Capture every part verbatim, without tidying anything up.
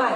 vai.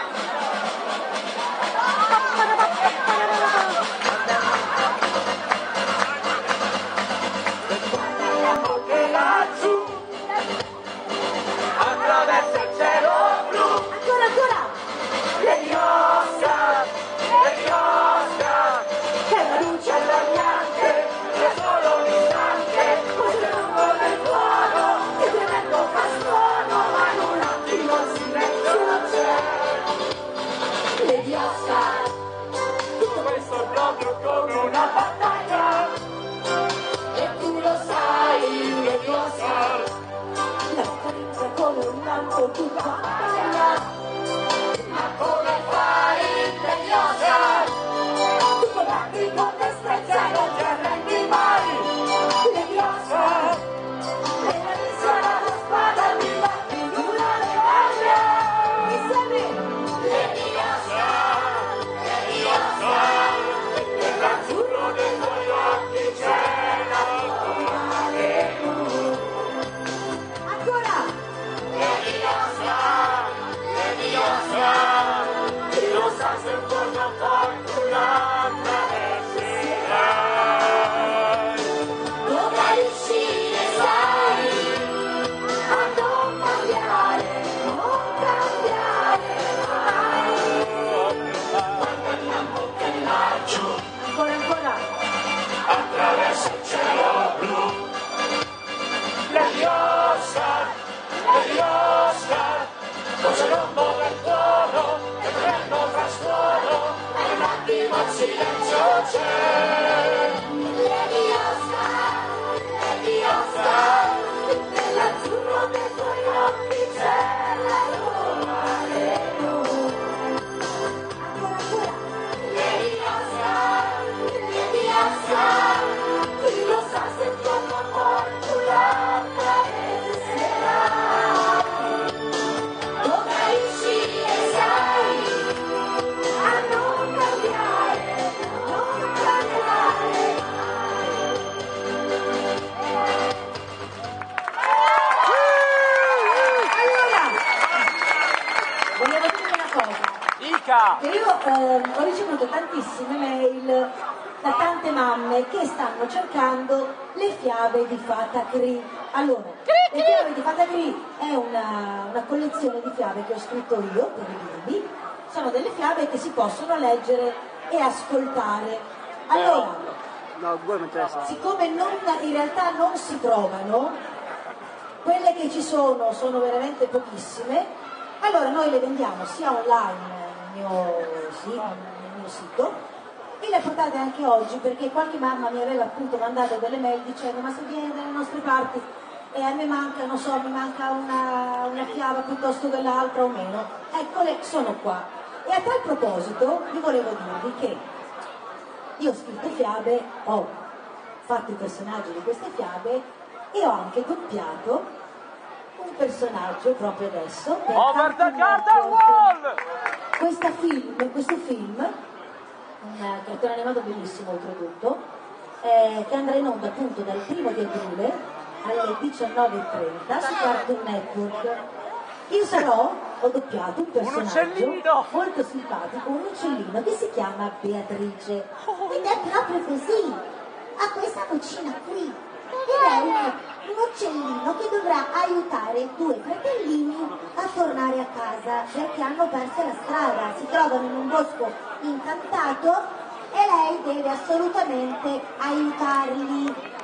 Attraverso il cielo blu. Ancora, ancora. Lady Oscar, Lady Oscar, C'è la luce allargante, è solo un istante, poi c'è l'uomo del tuono, che tremendo frastuono, ma in un attimo il silenzio c'è. Lady Oscar. Tutto questo è proprio come una battaglia, E tu lo sai, Lady Oscar. la vita inizia come un lampo tu battaglia. Ma come fai, Lady Oscar? Tu combatti con destrezza Se non ti arrendi mai, Lady Oscar. e inizia la spada di batti in una medaglia. Insieme. Lady Oscar, Lady Oscar, nell'azzurro dei tuoi occhi c'è la tua mano. Ancora. Lady Oscar, Lady Oscar, chi lo sa se un giorno poi tu la attraverserai. Dovrai riuscire, sai, a non cambiare, non cambiare mai. Guardiamo che laggiù, Ancora, ancora. attraverso il cielo blu. Lady Oscar, Lady Oscar, voce rombo del tuono, che tremendo frastuono, e un attimo il silenzio c'è. Lady Oscar, Lady Oscar, nell'azzurro dei tuoi occhi c'è la Roma Reno. Ancora, ancora. Lady Oscar, Lady Oscar, chi lo sa se il giorno poi tu la attraverserai. Dovrai riuscire, sai, a non cambiare, non cambiare mai. Allora, volevo dire una cosa. Dica! Che io ehm, ho ricevuto tantissime mail da tante mamme che stanno cercando le fiabe di Fata Cri. Allora, le fiabe di Fata Cri è una, una collezione di fiabe che ho scritto io per i bimbi. Sono delle fiabe che si possono leggere e ascoltare. Allora, No, voi non interessa. siccome non, in realtà non si trovano, quelle che ci sono sono veramente pochissime, allora noi le vendiamo sia online nel mio, sì, nel mio sito, e le portate anche oggi perché qualche mamma mi aveva appunto mandato delle mail dicendo ma se viene dalle nostre parti e a me manca, non so, mi manca una, una fiaba piuttosto che l'altra o meno, eccole, sono qua. E a tal proposito vi volevo dirvi che io ho scritto fiabe, ho fatto i personaggi di queste fiabe e ho anche doppiato un personaggio proprio adesso. per Over the Cartoon garden Network. wall! Questa film, questo film, un cartone animato bellissimo oltretutto, eh, che andrà in onda appunto dal primo di aprile alle diciannove e trenta su Cartoon Network. Io sarò, ho doppiato un personaggio uccellino! molto simpatico, un uccellino che si chiama Beatrice. Ed è proprio così, ha questa vocina qui. Ed è un, un uccellino che dovrà aiutare due fratellini a tornare a casa perché hanno perso la strada, si trovano in un bosco incantato e lei deve assolutamente aiutarli.